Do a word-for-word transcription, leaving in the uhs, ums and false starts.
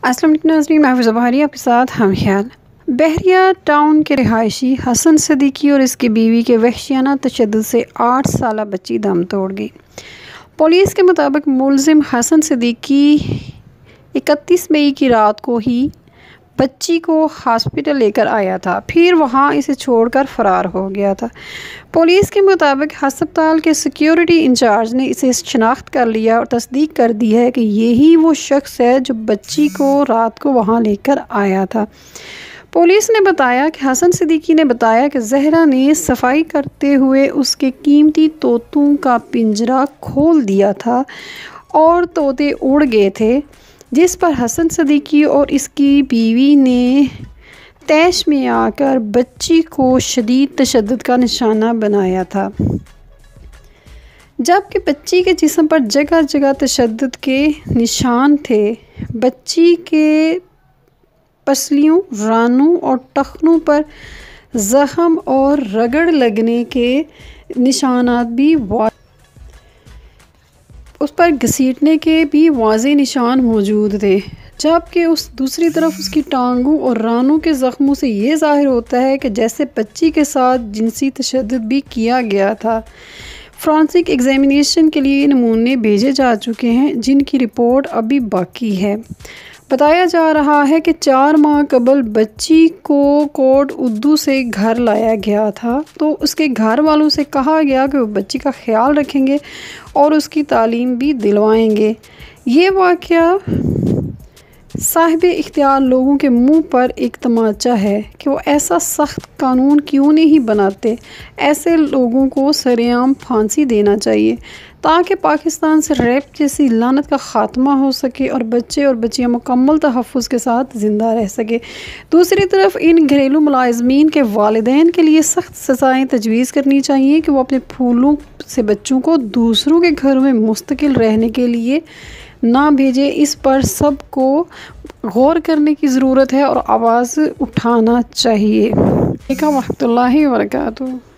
السلام علیکم ناظرین، میں حافظہ بہاری آپ کے ساتھ ہم خیال۔ بحریہ ٹاؤن کے رہائشی حسن صدیقی اور اس کی بیوی کے وحشیانہ تشدد سے آٹھ سالہ بچی دم توڑ گئی۔ پولیس کے مطابق ملزم حسن صدیقی اکتیس مئی کی رات کو ہی بچی کو ہاسپٹل لے کر آیا تھا، پھر وہاں اسے چھوڑ کر فرار ہو گیا تھا۔ پولیس کے مطابق ہسپتال کے سیکیورٹی انچارج نے اسے شناخت کر لیا اور تصدیق کر دی ہے کہ یہی وہ شخص ہے جو بچی کو رات کو وہاں لے کر آیا تھا۔ پولیس نے بتایا کہ حسن صدیقی نے بتایا کہ زہرا نے صفائی کرتے ہوئے اس کے قیمتی طوطوں کا پنجرہ کھول دیا تھا اور طوطے اڑ گئے تھے، جس پر حسن صدیقی اور اس کی بیوی نے طیش میں آ کر بچی کو شدید تشدد کا نشانہ بنایا تھا، جبکہ بچی کے جسم پر جگہ جگہ تشدد کے نشان تھے۔ بچی کے پسلیوں، رانوں اور ٹخنوں پر زخم اور رگڑ لگنے کے نشانات بھی واضح اس پر گھسیٹنے کے بھی واضح نشان موجود تھے، جبکہ اس دوسری طرف اس کی ٹانگوں اور رانوں کے زخموں سے یہ ظاہر ہوتا ہے کہ جیسے بچی کے ساتھ جنسی تشدد بھی کیا گیا تھا۔ فورینسک ایگزامینیشن کے لیے نمونے بھیجے جا چکے ہیں، جن کی رپورٹ ابھی باقی ہے۔ بتایا جا رہا ہے کہ چار ماہ قبل بچی کو کوٹ ادو سے گھر لایا گیا تھا، تو اس کے گھر والوں سے کہا گیا کہ وہ بچی کا خیال رکھیں گے اور اس کی تعلیم بھی دلوائیں گے۔ یہ واقعہ صاحب اختیار لوگوں کے منہ پر ایک تماچا ہے کہ وہ ایسا سخت قانون کیوں نہیں بناتے۔ ایسے لوگوں کو سرعام پھانسی دینا چاہیے تاکہ پاکستان سے ریپ جیسی لعنت کا خاتمہ ہو سکے اور بچے اور بچیاں مکمل تحفظ کے ساتھ زندہ رہ سکے۔ دوسری طرف ان گھریلو ملازمین کے والدین کے لیے سخت سزائیں تجویز کرنی چاہیے کہ وہ اپنے پھولوں سے بچوں کو دوسروں کے گھروں میں مستقل رہنے کے لیے نہ بھیجے۔ اس پر سب کو غور کرنے کی ضرورت ہے اور آواز اٹھانا چاہیے۔ وعلیکم ورحمۃ اللہ وبرکاتہ۔